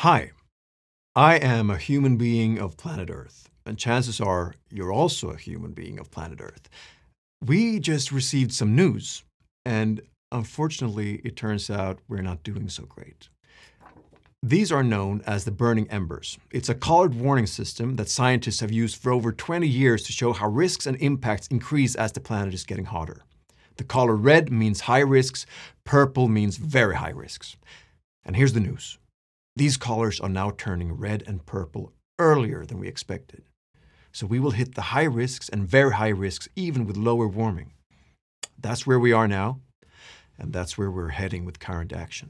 Hi, I am a human being of planet Earth, and chances are you're also a human being of planet Earth. We just received some news, and unfortunately, it turns out we're not doing so great. These are known as the burning embers. It's a colored warning system that scientists have used for over 20 years to show how risks and impacts increase as the planet is getting hotter. The color red means high risks, purple means very high risks. And here's the news. These colors are now turning red and purple earlier than we expected. So we will hit the high risks and very high risks even with lower warming. That's where we are now, and that's where we're heading with current action.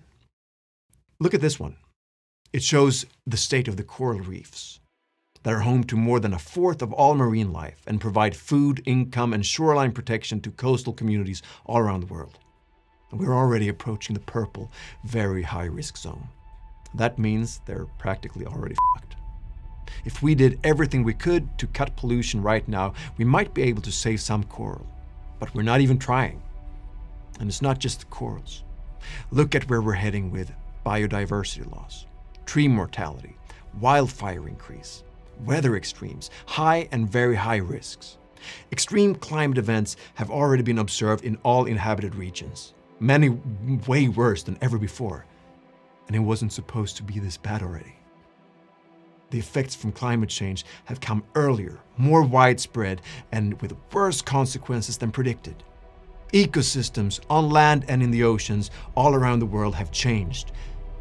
Look at this one. It shows the state of the coral reefs that are home to more than a fourth of all marine life and provide food, income, and shoreline protection to coastal communities all around the world. And we're already approaching the purple, very high risk zone. That means they're practically already fucked. If we did everything we could to cut pollution right now, we might be able to save some coral. But we're not even trying. And it's not just the corals. Look at where we're heading with biodiversity loss, tree mortality, wildfire increase, weather extremes, high and very high risks. Extreme climate events have already been observed in all inhabited regions, many way worse than ever before. And it wasn't supposed to be this bad already. The effects from climate change have come earlier, more widespread, and with worse consequences than predicted. Ecosystems on land and in the oceans all around the world have changed.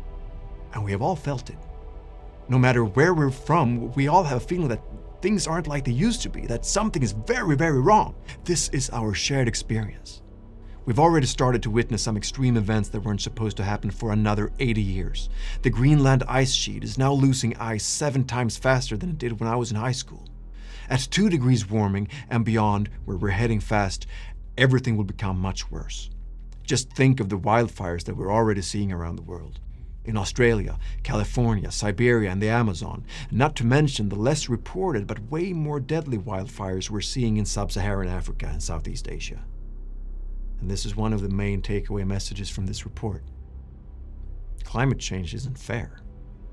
And we have all felt it. No matter where we're from, we all have a feeling that things aren't like they used to be, that something is very, very wrong. This is our shared experience. We've already started to witness some extreme events that weren't supposed to happen for another 80 years. The Greenland ice sheet is now losing ice 7 times faster than it did when I was in high school. At 2 degrees warming and beyond, where we're heading fast, everything will become much worse. Just think of the wildfires that we're already seeing around the world. In Australia, California, Siberia, and the Amazon, not to mention the less reported but way more deadly wildfires we're seeing in sub-Saharan Africa and Southeast Asia. And this is one of the main takeaway messages from this report. Climate change isn't fair.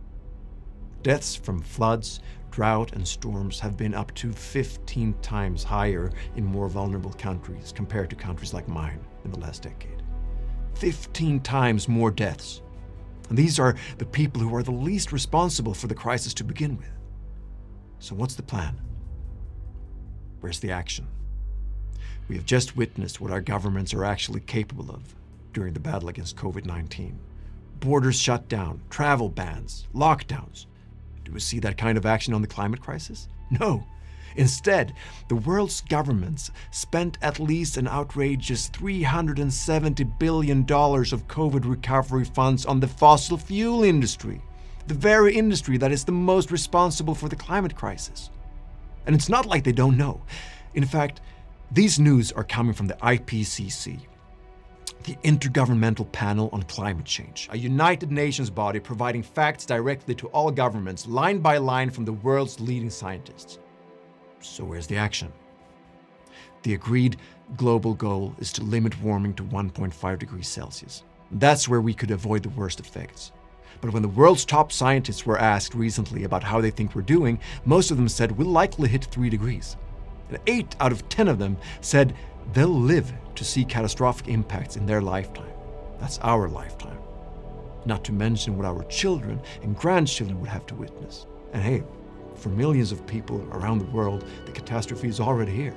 Deaths from floods, drought, and storms have been up to 15 times higher in more vulnerable countries compared to countries like mine in the last decade. 15 times more deaths. And these are the people who are the least responsible for the crisis to begin with. So what's the plan? Where's the action? We have just witnessed what our governments are actually capable of during the battle against COVID-19. Borders shut down, travel bans, lockdowns. Do we see that kind of action on the climate crisis? No. Instead, the world's governments spent at least an outrageous $370 billion of COVID recovery funds on the fossil fuel industry, the very industry that is the most responsible for the climate crisis. And it's not like they don't know. In fact, these news are coming from the IPCC, the Intergovernmental Panel on Climate Change, a United Nations body providing facts directly to all governments, line by line from the world's leading scientists. So where's the action? The agreed global goal is to limit warming to 1.5 degrees Celsius. That's where we could avoid the worst effects. But when the world's top scientists were asked recently about how they think we're doing, most of them said we'll likely hit 3 degrees. And 8 out of 10 of them said they'll live to see catastrophic impacts in their lifetime. That's our lifetime. Not to mention what our children and grandchildren would have to witness. And hey, for millions of people around the world, the catastrophe is already here.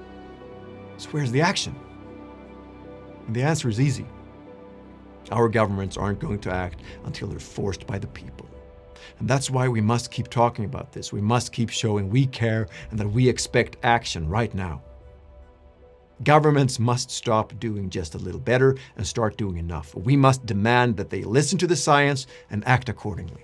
So where's the action? And the answer is easy. Our governments aren't going to act until they're forced by the people. And that's why we must keep talking about this. We must keep showing we care and that we expect action right now. Governments must stop doing just a little better and start doing enough. We must demand that they listen to the science and act accordingly.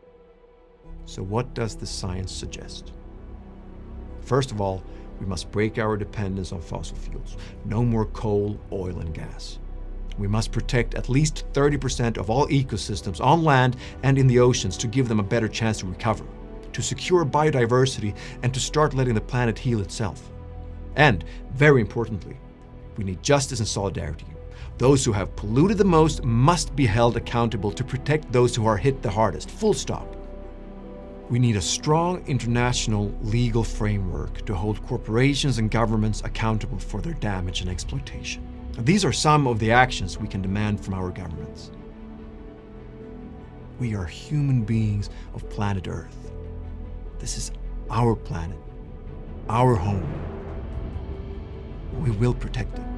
So what does the science suggest? First of all, we must break our dependence on fossil fuels. No more coal, oil, and gas. We must protect at least 30% of all ecosystems on land and in the oceans to give them a better chance to recover, to secure biodiversity, and to start letting the planet heal itself. And, very importantly, we need justice and solidarity. Those who have polluted the most must be held accountable to protect those who are hit the hardest, full stop. We need a strong international legal framework to hold corporations and governments accountable for their damage and exploitation. These are some of the actions we can demand from our governments. We are human beings of planet Earth. This is our planet, our home. We will protect it.